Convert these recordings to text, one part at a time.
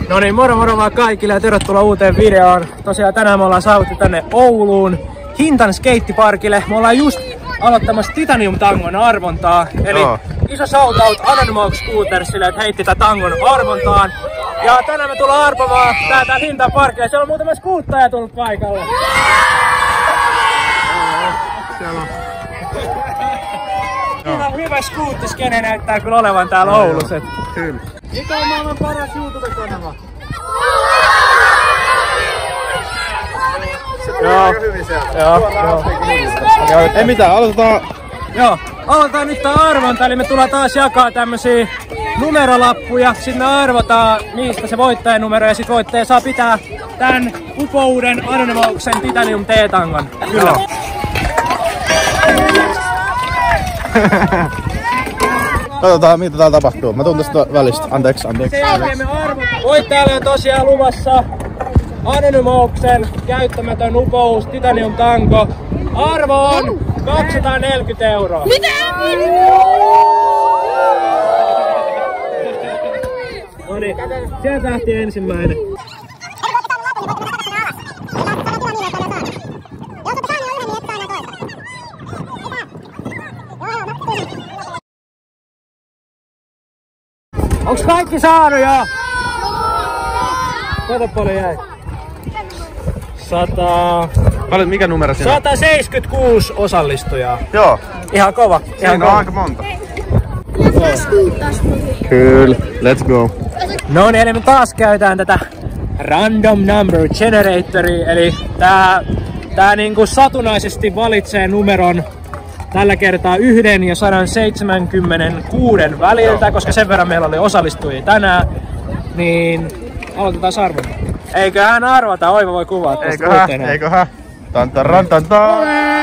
No niin, moro moro vaan kaikille ja tervetuloa uuteen videoon. Tosiaan tänään me ollaan saavuttu tänne Ouluun Hintan skeittiparkille. Me ollaan just aloittamassa Titanium Tangon arvontaa. Eli iso shoutout Anonymous Scootersille, että heitti tätä tangon arvontaan. Ja tänään me tullaan arpomaan täällä Hintan parkille. Siellä on muutama skuuttaja tullut paikalle. Siellä on. Ihan hyvä skuuttiskene näyttää kyllä olevan täällä Oulussa. Kyllä. Mikä on maailman paras YouTube-kanava? Se tuli aika hyvin sieltä. Joo. Ei mitään, aloitetaan. Joo, aloitetaan nyt tää arvonta, eli me tullaan taas jakaa tämmösiä numerolappuja. Sitten me arvotaan niistä se voittajanumero ja sit voittaja saa pitää tän upouuden Anonymouksen Titanium T-tangon. Kyllä. Katsotaan mitä täällä tapahtuu. Mä tuun tästä välistä. Anteeksi. Sen jälkeen me arvotaan. Voittajalle on tosiaan luvassa Anonymouksen käyttämätön upous Titanium Tango. Arvo on 240 €. Mitä? Noniin, sieltä lähti ensimmäinen. Onks kaikki saanut jo? Kuinka paljon jäi? 100... Paljon, mikä numero siinä? 176 osallistujaa. Joo. Ihan kova. Ihan kova. Aika monta. Kyllä. Let's go. No niin, eli me taas käytetään tätä Random Number Generatoria. Eli tää niinku satunnaisesti valitsee numeron tällä kertaa 1 ja 176 väliltä, koska sen verran meillä oli osallistujia tänään. Niin aloitetaan arvonta. Eiköhän arvata, Oiva voi kuvaa tästä uuteen. Eiköhän. Tantaran tantaan.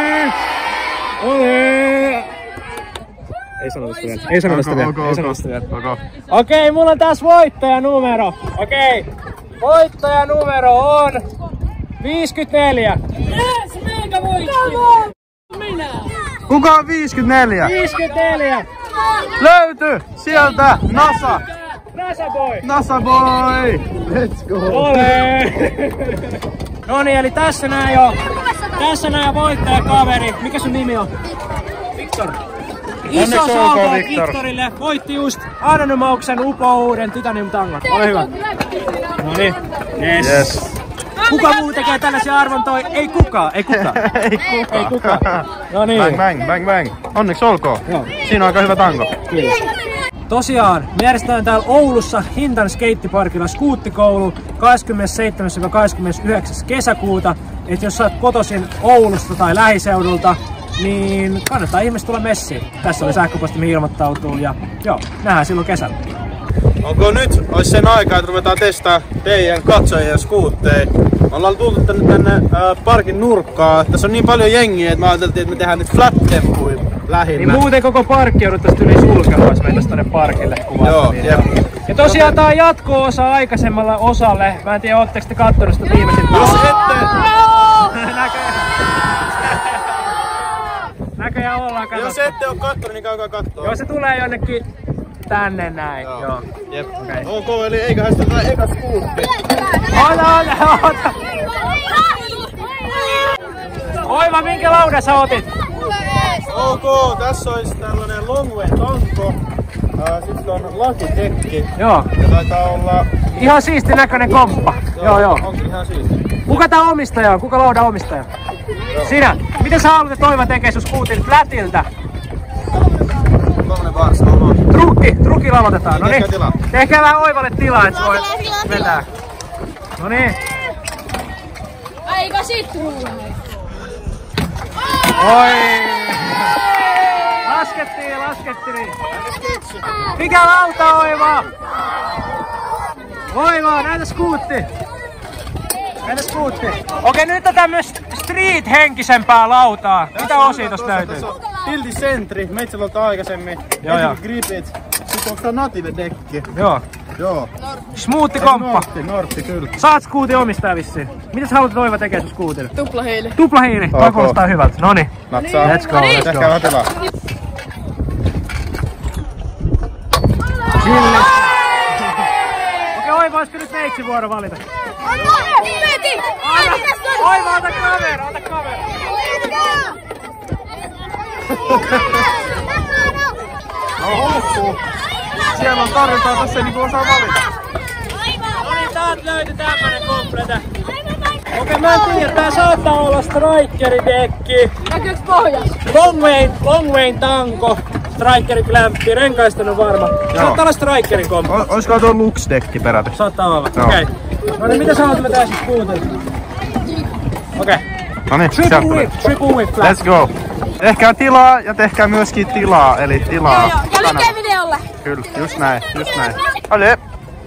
Ole! Ei sanota sitä vielä. Ei sanota sitä vielä. Okei, mulla on tässä voittajanumero. Okei. Voittajanumero on 54. Yes, meikä voitti! Minä! Kuka on 54? 54! Löytyy sieltä NASA! NASA boy! NASA boy! Let's go! Ole! Noniin, eli tässä nää voittajakaveri. Mikä sun nimi on? Victor. Iso shoutout Victorille. Voitti just Anonymouksen upouuden Titanium Tangon. Ole hyvä. Noniin. Yes. Kuka muu tekee tällaisia arvontoja? Ei kukaan. Ei kukaan. No niin. Bang. Onneksi olkoon. Joo. Siinä on aika hyvä tango. Kyllä. Tosiaan, me järjestetään täällä Oulussa Hintan skeittiparkilla skuuttikoulu 27.–29. kesäkuuta. Et jos sä oot kotoisin Oulusta tai lähiseudulta, niin kannattaa ihmeessä tulla messiin. Tässä oli sähköposti, mihin ilmoittautuu ja joo, nähdään silloin kesällä. Onko nyt olisi sen aika, että ruvetaan testaa teidän katsojien skuutteja? Me ollaan tultu tänne parkin nurkkaan. Tässä on niin paljon jengiä, että me ajateltiin, että me tehdään nyt flat-temppuja lähinnä. Niin muuten koko parkki jouduttaisiin yli sulkemaan, jos mentäisiin tonne parkille kuvaan. Joo, ja tosiaan tää on jatko-osa aikaisemmalle osalle. Mä en tiedä, ootteko te kattonut sitä viimeisin. Jos ette... Näköjään ollaan katsottu. Jos ette oo kattonut, niin käykää kattoo. Joo, se tulee jonnekin tänne näin. Joo. Jep. Okay. Ok, eli eiköhän sitä tää eka skuutti. Ota! Oiva, minkä laudan sä otit? Ok, tässä olisi tällainen Longway tanko. Sitten on lakitekki. Joo. Ja taitaa olla... Ihan siisti näköinen komppa. Joo. Onkin ihan siisti. Kuka tää omistaja on? Kuka laudan omistaja? Sinä. Miten sä haluat, että Oiva tekee sun skuutin flätiltä? Tommonen varsa on. Trukilla aloitetaan. Noniin. Tehkää vähän Oivalle tilaa, että se voi vetää. Noniin. Aika sitruuna. Oi! Laskettiin. Mikä lauta, Oiva? Oiva, näytä skuutti. Okei, nyt on tämmöstä street-henkisempää lautaa. Mitä osia tosta löytyy? Tilti Sentry, Metsävalta aikaisemmin. Joo. Gripit. Sitten onko tää Native-dekki? Joo. Smoothi komppa. Nortti, kyllä. Saat skuutin omistaja vissiin. Mitä sä haluat Oiva tekee sun skuutille? Tuplahiili. Tuplahiili, toi kuulostaa hyvältä. Noniin. Natsaa. Let's go. Tehkää vähän tilaa. Okei, Oiva voisiko nyt meitsi vuoro valita? Oiva, ota kamera, ota kamera. No hukkuu. Siellä on tarjontaa, tässä ei niinku osaa valita. No niin, täältä löytyi tämmönen komplete. Okei, mä en tiedä, tää saattaa olla Striker-dekki. näkyykö pohjas? Longwayn tanko. Strikerin klämppi, renkaista on varma. Saattaa olla Strikerin kompo. Olisiko tuo Lux-dekki peräti? Saattaa olla, okei. No niin, mitä sä oot me tässä kuuntele? Okei. No niin, Triple whip flat. Let's go. Tehkää tilaa ja tehkää myöskin tilaa, eli tilaa. Joo, ja lykää videolle. Kyllä, just näin, just näin. Ale!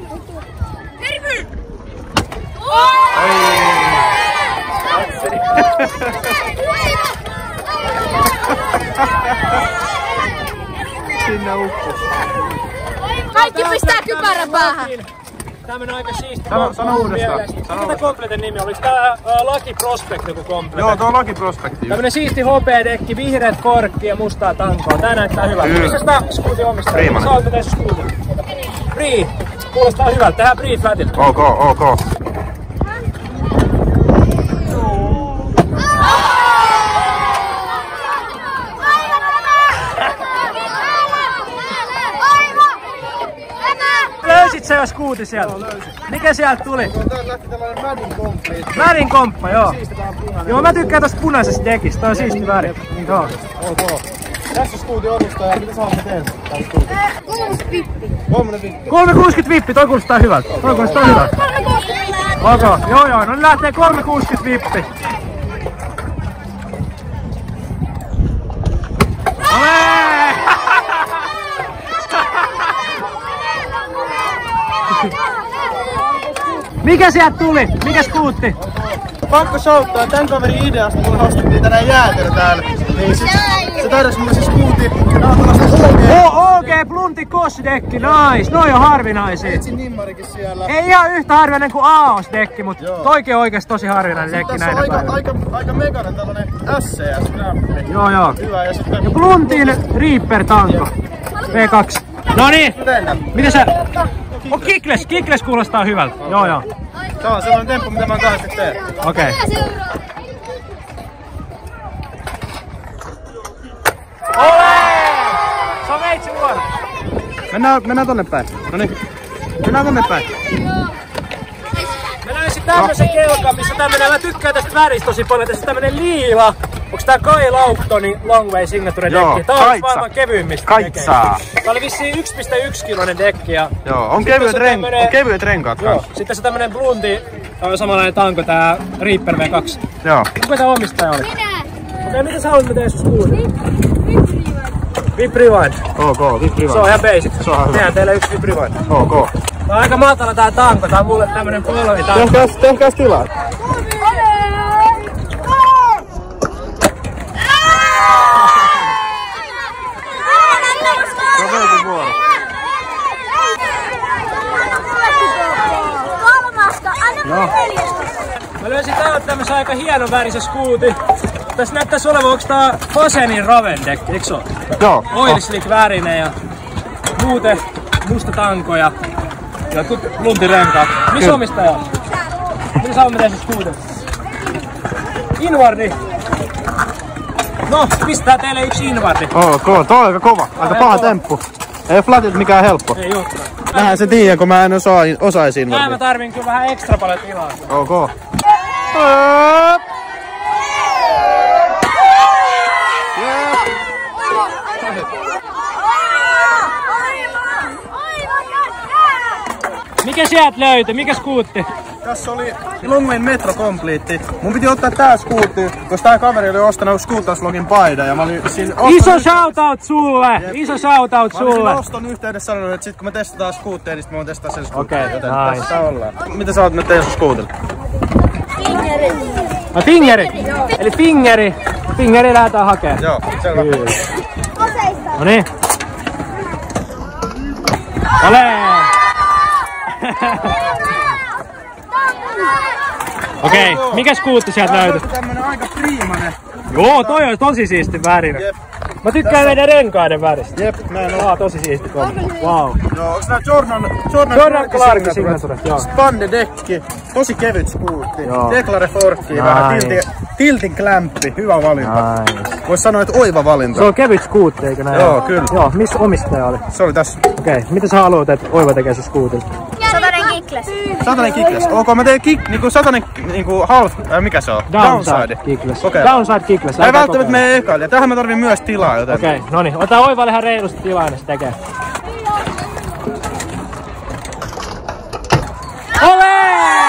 Sinne uppus. Kaikki pistää kypärän päähän. Tämmönen aika siisti. Sano uudestaan. Mikä tää kompleten nimi? Oliko tää Lucky Prospect joku komplete? Joo, tuo Lucky Prospect. Tämmönen siisti hopea-dekki, vihreät korkki ja mustaa tankoa. Tää näyttää hyvältä. Kyllä. Missä tää skuuti omistaa? Priimanen. Sä oot tässä skuuti. Free. Kuulostaa hyvältä. Tehdään free flatille. Ok. Löysit sä jo skuuti sieltä? Mikä sieltä tuli? Täältä lähti tällainen Madin Complete. Värin komppa, joo. Joo, mä tykkään tosta punaisesta dekistä. Tää on siisti väri. Joo. Ok. Tässä skuuti omistaja. Mitä sä haluat tehdä? 360 vippi, toi kuulostaa hyvältä. Ok, joo, no niin lähtee 360 vippi. Mikä sieltä tuli? Mikä skuutti? Pakko showttaa tän kaverin ideasta, kun ostettiin tänään jäätelö täällä. Niin se tarjosi mulle se skuuti. OG Blunti Kos-dekki, nice. Noi on harvinaisia. Etsin nimmarikin siellä. Ei ihan yhtä harvinainen kuin AOS-dekki, mutta toikin on oikeesti tosi harvinainen dekki Tässä näinä on päivinä. aika meganen tällainen SCS-klämppi. Joo. Hyvä, ja sitten... Ja Bluntin Reaper-tanko. V2. No niin. Mitä sä... Oh, Kickless kuulostaa hyvältä. Joo. Tää on sellainen temppu, mitä mä kahdesti teen. Okei. Ole! Se on meitsi vuoro. Mennään tonne päin. Noniin. Mennään tonne päin. Mä löysin tämmösen kelkan, missä tämmönen, mä tykkään tästä väristä tosi paljon, tässä tämmönen liila. Onks tää Kai Laughtonin Longway Signature dekki? Tää on maailman kevyimmistä Kaitsaa. Tää oli vissiin 1,1 kiloinen dekki. Ja Joo, on kevyet renkaat kans. Sitten se tämmönen Blunti, samanlainen tanko, tää Reaper V2. Joo. Kuka tää omistaja oli? Okei, mitä sä haluat me tehdä sun skuuti? Whip Rewind. Ok, Whip Rewind. Se on ihan basic. Se on hyvä. Tehdään teille yksi Whip Rewind. Ok. Tää on aika matala tää tanko, tää on mulle tämmönen polvitanko. Tehkääs tilaa. Se on velkin vuoro. Mä löysin täältä tämmösen aika hienon värisen skuuti. Tässä näyttäis olevan, onks tää Fasenin Raven-dekki, eiks oo? Joo. Oil slick värinen ja muuten musta tanko ja Bluntin renkaat. Missä omistaja on? Mitä sä oot tehdä sun skuutin? Invardi. No, pistää teille yksi invardi. Ok, toi on aika kova. Aika paha temppu. Ei flatit mikään helppo. Ei oo. Vähän se tiedän, kun mä en osais invardia. Mä tarvin kyllä vähän ekstra paljon tilaa. Ok. Mikä sieltä löytyi? Mikä skuutti? Tässä oli Longwayn Metro Complete. Mun piti ottaa tää skuutti, koska tää kaveri oli ostanut Skuutasvlogin paidan ja mä olin siinä Iso shoutout sulle! Jep. Iso shoutout Mä olin sulle! siinä oston yhteydessä sanonut, että sit kun me testataan skuutteja, niin sit mä voin testaa sen skuutin. Okei, Joten nice. tässä ollaan. Mitä sä oot nyt tehdä sun skuutilla? No fingeri! Eli fingeri lähdetään hakemaan. Joo, selvä. No niin. Ole! Okei, mikä skuutti sieltä löytyi? Tämmönen aika priimanen. Joo, toi on tosi siisti värinen. Jep. Mä tykkään meidän renkaiden väristä. Jep, mä en oo. Tosi siisti kombo. Wow. Joo, onks nää Jordan Clarkin signaturet, joo. Spande-dekki, tosi kevyt skuutti. Joo. Declare forkki, vähän tiltin klämppi, hyvä valinta. Nice. Vois sanoa, että oiva valinta. Se on kevyt skuutti, eikö näin? Joo, kyllä. Joo, missä omistaja oli? Se oli tässä. Okei, mitä sä haluat, että Oiva tekee sun skuutin? Satanen kikles. Satanen kikles. Ok, mä teen niinku satanen niinku half, mikä se on? Downside kikles. Okei. Downside kikles. Ei välttämättä mene ekalle. Tähän mä tarvin myös tilaa, joten... Okei, noniin. Ota Oivalle ihan reilusti tilaa, niin se tekee. Ole!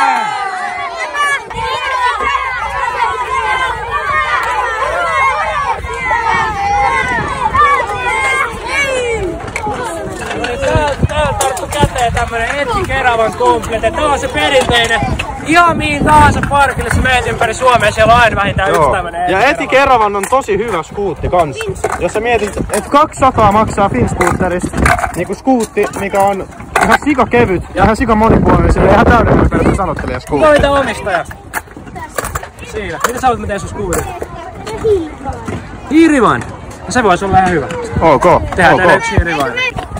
Tää tarttu käteen tämmönen Eti Keravan komplete. Tää on se perinteinen. Ihan mihin tahansa parkille sä meet ympäri Suomea, siellä on aina vähintään yksi tämmönen ja Eti Keravan on tosi hyvä skuutti kans. Jos sä mietit, että 200 maksaa Finscooterista niinku skuutti, mikä on ihan sika kevyt ja ihan sika monipuolinen, sillä ihan täydellinen perus sanottelija skuutti. Mitä omistaja? Siinä. Mitä sä haluat, mä teen sun skuutin? Hiirivan. Se voisi olla ihan hyvä. Ok. Tehdään tänne yksi hiirivan.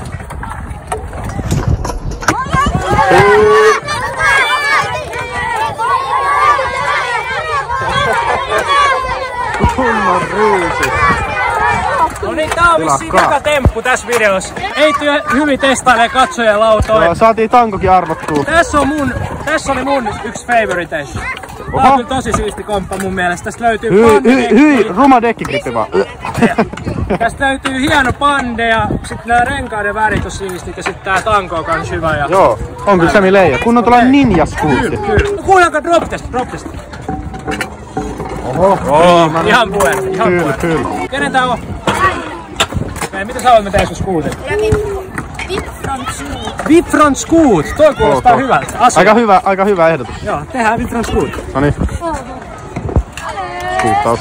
Kunnon ruusi. No niin, tää on vissiin joka temppu tässä videossa. Ei työ hyvin testailee katsojien lautoin. Joo, saatiin tankokin arvottua. Tässä oli mun yksi favoriteista. Tää on kyllä tosi siisti komppa mun mielestä. Tästä löytyy Hyi, ruma dekkigrippi vaan. Tästä löytyy hieno pande ja sit nää renkaiden värit on siistit ja sit tää tanko on kans hyvä. Ja... Joo, on kyllä Sami Leija. Kun on tällainen ninja-skuutti. Kyllä. Kuullaanko drop test? Oho. Ihan puolen. Kyllä. Kenen tää on? Okei, mitä sä haluat, mä teen sun skuutin? Vipfront Scoot. Toi kuulostaa hyvältä. Aika hyvä ehdotus. Joo, tehdään Vipfront Scoot. Noniin. Skuuttaus.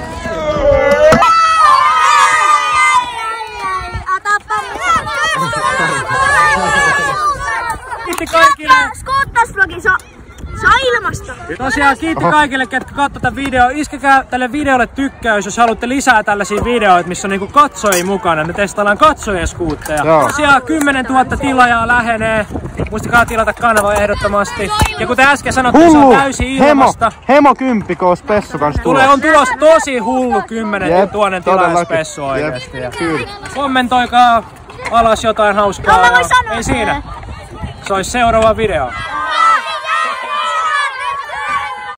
Kiitti kaikille. Skuuttausvlogi, se on ilmasta. Tosiaan kiitti kaikille, ketkä katsoi tätä videoa. Iskekää tälle videolle tykkäys, jos haluatte lisää tällaisia videoita, missä on niinku katsojia mukana. Me testaillaan katsojien skuutteja. Tosiaan 10 000 tilaajaa lähenee. Muistakaa tilata kanava ehdottomasti. Ja kuten äsken sanottiin, se on täysin ilmasta. Hemo 10 koos spessu kans on tulos tosi hullu 10 000 tilaajan spessu oikeesti. Kommentoikaa alas jotain hauskaa. Ei siinä. Se olisi seuraava video.